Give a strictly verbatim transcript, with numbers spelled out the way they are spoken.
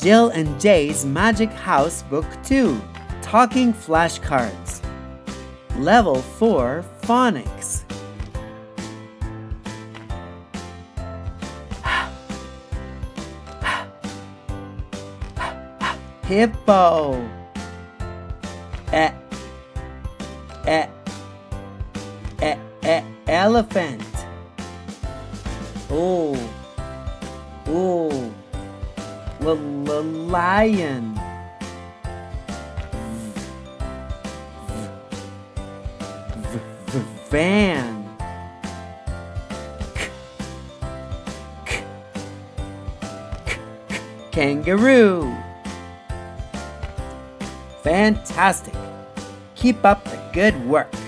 Jill and Jay's Magic House Book two, Talking Flashcards. Level four, Phonics. Hippo. E, e, e, e, elephant. Oh, oh, l, l, lion. V, v, van. K, k, k, k, kangaroo. Fantastic! Keep up the good work!